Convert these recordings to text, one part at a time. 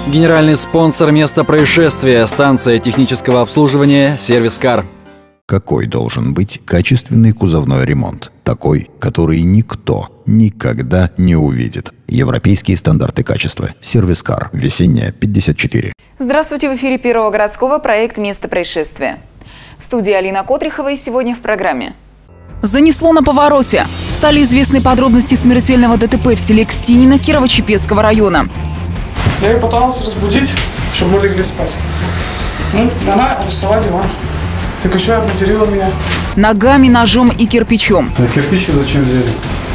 Генеральный спонсор места происшествия – станция технического обслуживания «Сервис-Кар». Какой должен быть качественный кузовной ремонт? Такой, который никто никогда не увидит. Европейские стандарты качества. «Сервис-Кар». Весенняя, 54. Здравствуйте, в эфире Первого городского проект «Место происшествия». В студии Алина Котрихова и сегодня в программе. Занесло на повороте. Стали известны подробности смертельного ДТП в селе Кстинино Кирово-Чепецкого района. Я ее пыталась разбудить, чтобы мы легли спать. Она рисовала диван. Так еще обматерила меня. Ногами, ножом и кирпичом. А кирпичи зачем взяли?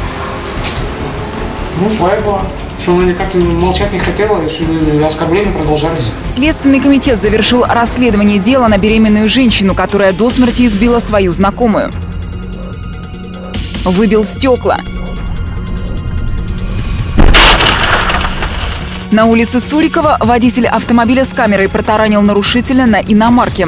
Своя была. Что она никак молчать не хотела, и оскорбления продолжались. Следственный комитет завершил расследование дела на беременную женщину, которая до смерти избила свою знакомую. Выбил стекла. На улице Сурикова водитель автомобиля с камерой протаранил нарушителя на иномарке.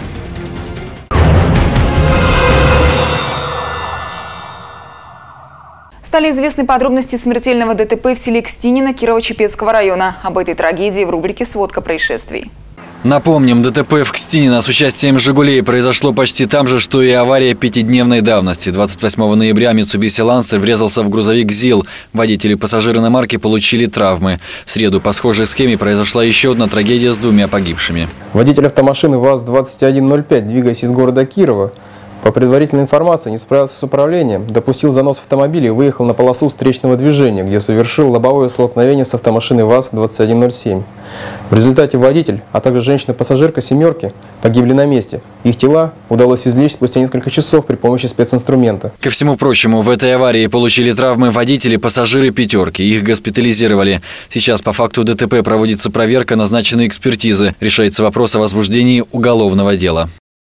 Стали известны подробности смертельного ДТП в селе Кстинино Кирово-Чепецкого района. Об этой трагедии в рубрике «Сводка происшествий». Напомним, ДТП в Кстинино с участием «Жигулей» произошло почти там же, что и авария пятидневной давности. 28 ноября Mitsubishi Lancer врезался в грузовик ЗИЛ. Водители и пассажиры иномарки получили травмы. В среду по схожей схеме произошла еще одна трагедия с двумя погибшими. Водитель автомашины ВАЗ-2105, двигаясь из города Кирова, по предварительной информации не справился с управлением, допустил занос автомобиля и выехал на полосу встречного движения, где совершил лобовое столкновение с автомашиной ВАЗ-2107. В результате водитель, а также женщина-пассажирка «семерки» погибли на месте. Их тела удалось извлечь спустя несколько часов при помощи специнструмента. Ко всему прочему, в этой аварии получили травмы водители, пассажиры «пятерки». Их госпитализировали. Сейчас по факту ДТП проводится проверка, назначены экспертизы. Решается вопрос о возбуждении уголовного дела.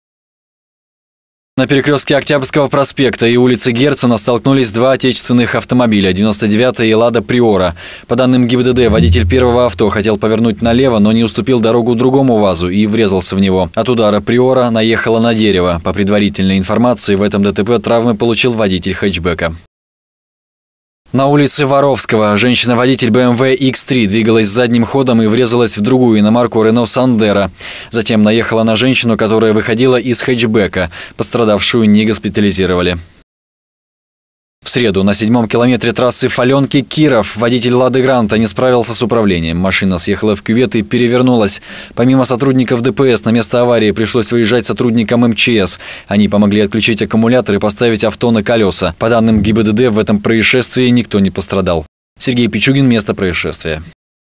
На перекрестке Октябрьского проспекта и улицы Герцена столкнулись два отечественных автомобиля – 99-й и «Лада Приора». По данным ГИБДД, водитель первого авто хотел повернуть налево, но не уступил дорогу другому ВАЗу и врезался в него. От удара Приора наехала на дерево. По предварительной информации, в этом ДТП травмы получил водитель хэтчбека. На улице Воровского женщина-водитель BMW X3 двигалась задним ходом и врезалась в другую иномарку Renault Sandero. Затем наехала на женщину, которая выходила из хэтчбека. Пострадавшую не госпитализировали. В среду на 7-м километре трассы Фаленки-Киров водитель «Лады Гранта» не справился с управлением. Машина съехала в кювет и перевернулась. Помимо сотрудников ДПС на место аварии пришлось выезжать сотрудникам МЧС. Они помогли отключить аккумулятор и поставить авто на колеса. По данным ГИБДД, в этом происшествии никто не пострадал. Сергей Пичугин, место происшествия.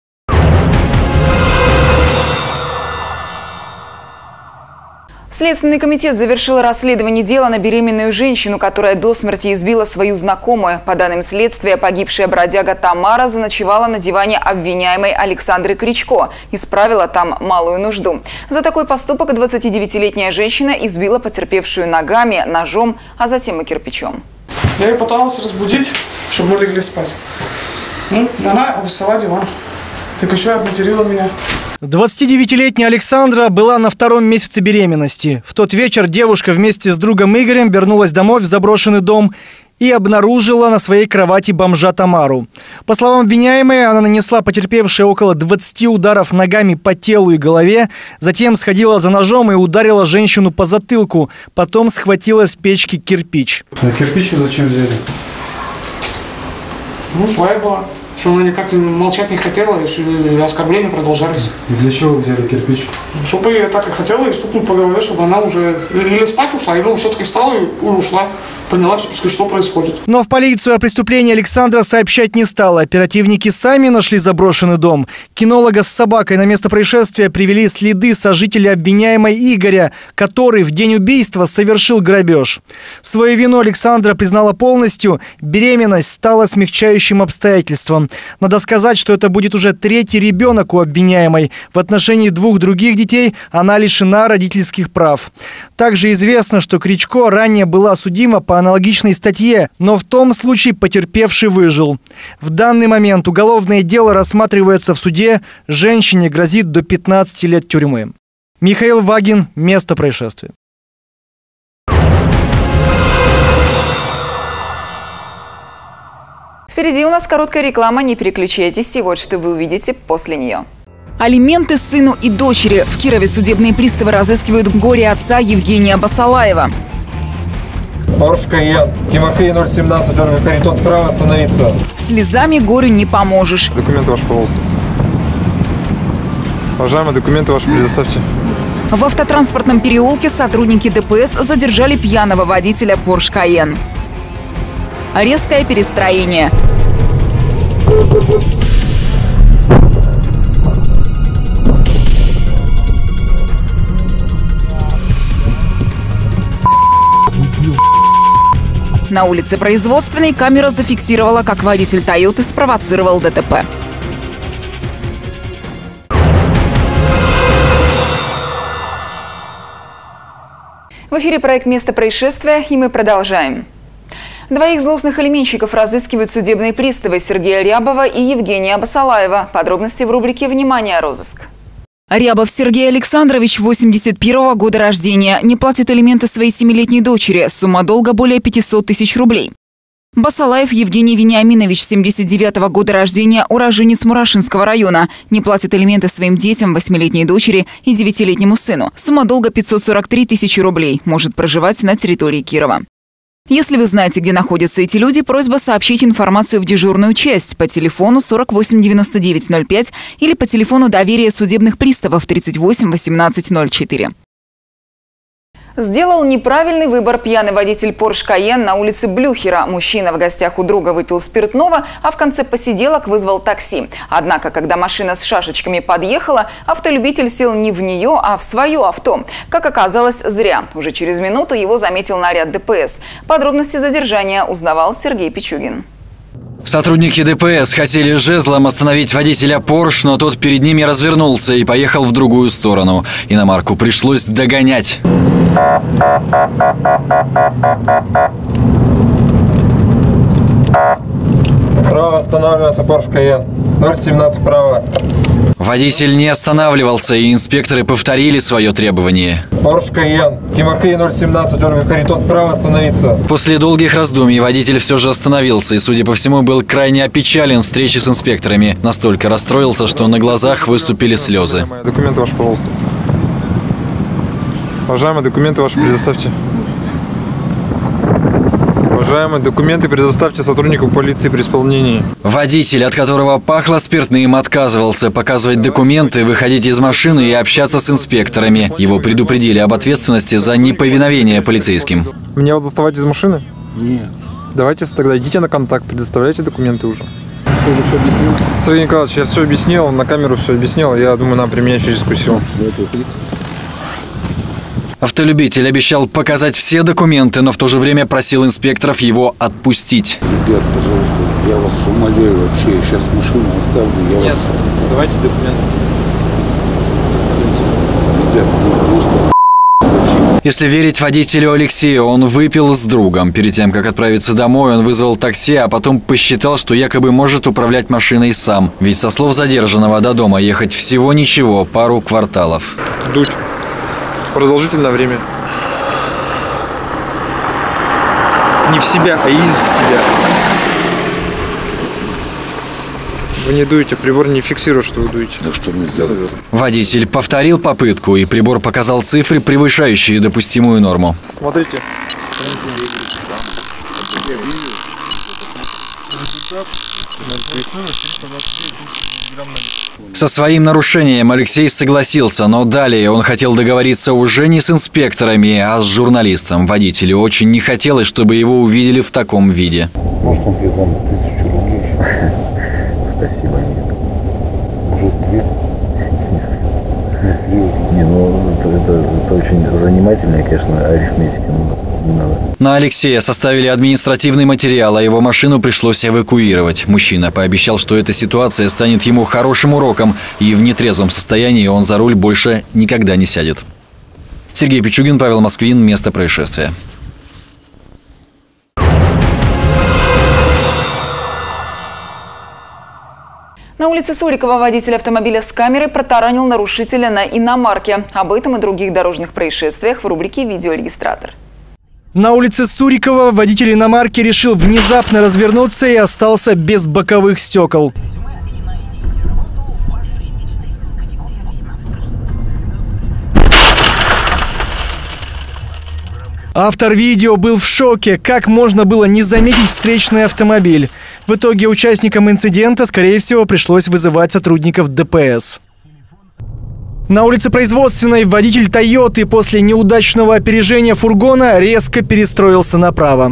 Следственный комитет завершил расследование дела на беременную женщину, которая до смерти избила свою знакомую. По данным следствия, погибшая бродяга Тамара заночевала на диване обвиняемой Александры Кричко и справила там малую нужду. За такой поступок 29-летняя женщина избила потерпевшую ногами, ножом, а затем и кирпичом. Я ее пыталась разбудить, чтобы мы легли спать. Она рисовала диван. Так еще обматерила меня. 29-летняя Александра была на 2-м месяце беременности. В тот вечер девушка вместе с другом Игорем вернулась домой в заброшенный дом и обнаружила на своей кровати бомжа Тамару. По словам обвиняемой, она нанесла потерпевшей около 20 ударов ногами по телу и голове, затем сходила за ножом и ударила женщину по затылку, потом схватила с печки кирпич. А кирпичи зачем взяли? Своя была. Что она никак молчать не хотела, и оскорбления продолжались. И для чего вы взяли кирпич? Чтобы я так и хотела, и стукнуть по голове, чтобы она уже или спать ушла, или все-таки встала и ушла. Поняла, что происходит. Но в полицию о преступлении Александра сообщать не стала. Оперативники сами нашли заброшенный дом. Кинолога с собакой на место происшествия привели следы сожителя обвиняемой Игоря, который в день убийства совершил грабеж. Свою вину Александра признала полностью. Беременность стала смягчающим обстоятельством. Надо сказать, что это будет уже 3-й ребенок у обвиняемой. В отношении 2 других детей она лишена родительских прав. Также известно, что Кричко ранее была судима по аналогичной статье, но в том случае потерпевший выжил. В данный момент уголовное дело рассматривается в суде. Женщине грозит до 15 лет тюрьмы. Михаил Вагин, место происшествия. Впереди у нас короткая реклама, не переключайтесь, и вот что вы увидите после нее. Алименты сыну и дочери. В Кирове судебные приставы разыскивают горе отца Евгения Басалаева. Порш Кайен, Тимофей 017, Ольга Харитон, вправо остановиться. Слезами горю не поможешь. Документы ваши, пожалуйста. Уважаемые, документы ваши предоставьте. В автотранспортном переулке сотрудники ДПС задержали пьяного водителя Порш Кайен. Резкое перестроение. На улице Производственной камера зафиксировала, как водитель «Тойоты» спровоцировал ДТП. В эфире проект «Место происшествия», и мы продолжаем. Двоих злостных алименщиков разыскивают судебные приставы: Сергея Рябова и Евгения Басалаева. Подробности в рубрике «Внимание! Розыск». Рябов Сергей Александрович, 81-го года рождения, не платит алименты своей 7-летней дочери. Сумма долга более 500 тысяч рублей. Басалаев Евгений Вениаминович, 79-го года рождения, уроженец Мурашинского района, не платит алименты своим детям, 8-летней дочери и 9-летнему сыну. Сумма долга 543 тысячи рублей. Может проживать на территории Кирова. Если вы знаете, где находятся эти люди, просьба сообщить информацию в дежурную часть по телефону 48 99 05 или по телефону доверия судебных приставов 38 18 04. Сделал неправильный выбор пьяный водитель Порш Кайен на улице Блюхера. Мужчина в гостях у друга выпил спиртного, а в конце посиделок вызвал такси. Однако, когда машина с шашечками подъехала, автолюбитель сел не в нее, а в свое авто. Как оказалось, зря. Уже через минуту его заметил наряд ДПС. Подробности задержания узнавал Сергей Пичугин. Сотрудники ДПС хотели жезлом остановить водителя Порш, но тот перед ними развернулся и поехал в другую сторону. Иномарку пришлось догонять. Право останавливается, Порш Кайен. 017 право. Водитель не останавливался, и инспекторы повторили свое требование. Порш Кайен, Тимофей 017, Ольга Харитон, вправо остановиться. После долгих раздумий водитель все же остановился и, судя по всему, был крайне опечален встречей с инспекторами. Настолько расстроился, что на глазах выступили слезы. Документы ваши, пожалуйста. Уважаемые, документы ваши предоставьте. Уважаемые, документы предоставьте сотруднику полиции при исполнении. Водитель, от которого пахло спиртным, отказывался показывать документы, выходить из машины и общаться с инспекторами. Его предупредили об ответственности за неповиновение полицейским. Меня вот заставать из машины? Нет. Давайте тогда идите на контакт, предоставляйте документы уже. Ты уже все объяснил? Сергей Николаевич, я все объяснил, на камеру все объяснил. Я думаю, надо применять физическую силу. Автолюбитель обещал показать все документы, но в то же время просил инспекторов его отпустить. Ребят, пожалуйста, я вас умоляю вообще, я сейчас машину оставлю, я Нет, вас... давайте документы. Ребят, вы просто... Если верить водителю Алексею, он выпил с другом. Перед тем, как отправиться домой, он вызвал такси, а потом посчитал, что якобы может управлять машиной сам. Ведь со слов задержанного до дома ехать всего ничего, пару кварталов. Дуть. Продолжительное время. Не в себя, а из себя. Вы не дуете, прибор не фиксирует, что вы дуете. Да что мне сделать? Водитель повторил попытку, и прибор показал цифры, превышающие допустимую норму. Смотрите. Со своим нарушением Алексей согласился, но далее он хотел договориться уже не с инспекторами, а с журналистом. Водителю очень не хотелось, чтобы его увидели в таком виде. Может, он тебе вам 1000 рублей? Спасибо. Может, 2? Нет, серьезно. Не, ну это очень занимательная, конечно, арифметика. Не надо. На Алексея составили административный материал, а его машину пришлось эвакуировать. Мужчина пообещал, что эта ситуация станет ему хорошим уроком, и в нетрезвом состоянии он за руль больше никогда не сядет. Сергей Пичугин, Павел Москвин. Место происшествия. На улице Сурикова водитель автомобиля с камерой протаранил нарушителя на иномарке. Об этом и других дорожных происшествиях в рубрике «Видеорегистратор». На улице Сурикова водитель иномарки решил внезапно развернуться и остался без боковых стекол. Автор видео был в шоке, как можно было не заметить встречный автомобиль. В итоге участникам инцидента, скорее всего, пришлось вызывать сотрудников ДПС. На улице Производственной водитель «Тойоты» после неудачного опережения фургона резко перестроился направо.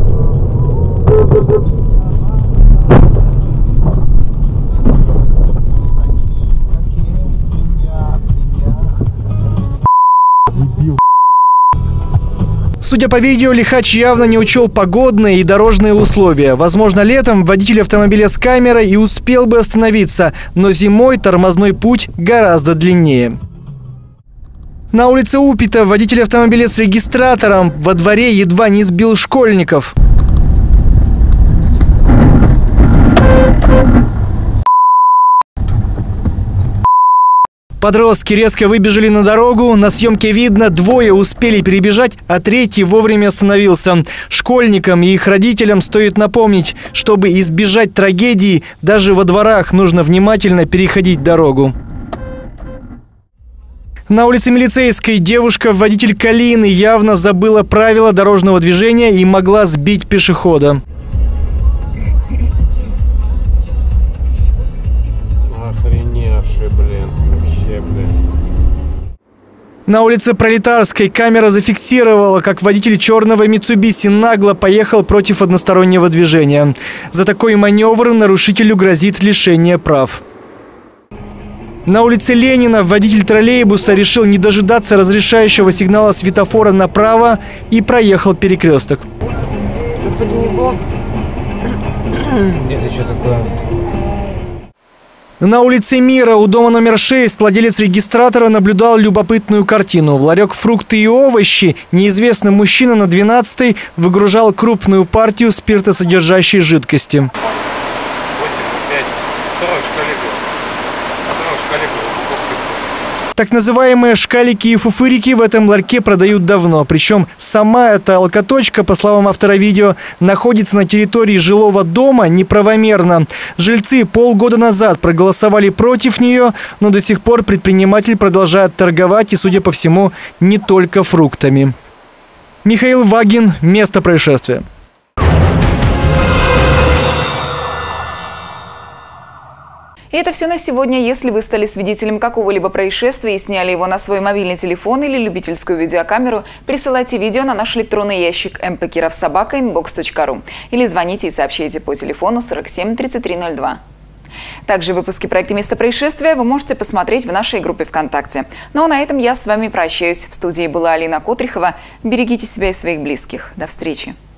Судя по видео, лихач явно не учел погодные и дорожные условия. Возможно, летом водитель автомобиля с камерой и успел бы остановиться, но зимой тормозной путь гораздо длиннее. На улице Упита водитель автомобиля с регистратором во дворе едва не сбил школьников. Подростки резко выбежали на дорогу. На съемке видно, двое успели перебежать, а третий вовремя остановился. Школьникам и их родителям стоит напомнить, чтобы избежать трагедии, даже во дворах нужно внимательно переходить дорогу. На улице Милицейской девушка-водитель Калины явно забыла правила дорожного движения и могла сбить пешехода. Охреневший, блин. На улице Пролетарской камера зафиксировала, как водитель черного Митсубиси нагло поехал против одностороннего движения. За такой маневр нарушителю грозит лишение прав. На улице Ленина водитель троллейбуса решил не дожидаться разрешающего сигнала светофора направо и проехал перекресток. Это что такое? На улице Мира у дома номер 6 владелец регистратора наблюдал любопытную картину. В ларек фрукты и овощи неизвестный мужчина на 12-й выгружал крупную партию спиртосодержащей жидкости. Так называемые шкалики и фуфырики в этом ларьке продают давно. Причем сама эта алкоточка, по словам автора видео, находится на территории жилого дома неправомерно. Жильцы полгода назад проголосовали против нее, но до сих пор предприниматель продолжает торговать и, судя по всему, не только фруктами. Михаил Вагин. Место происшествия. И это все на сегодня. Если вы стали свидетелем какого-либо происшествия и сняли его на свой мобильный телефон или любительскую видеокамеру, присылайте видео на наш электронный ящик mpkirov@inbox.ru или звоните и сообщайте по телефону 47 33 02. Также выпуски проекта «Место происшествия» вы можете посмотреть в нашей группе ВКонтакте. Ну а на этом я с вами прощаюсь. В студии была Алина Котрихова. Берегите себя и своих близких. До встречи.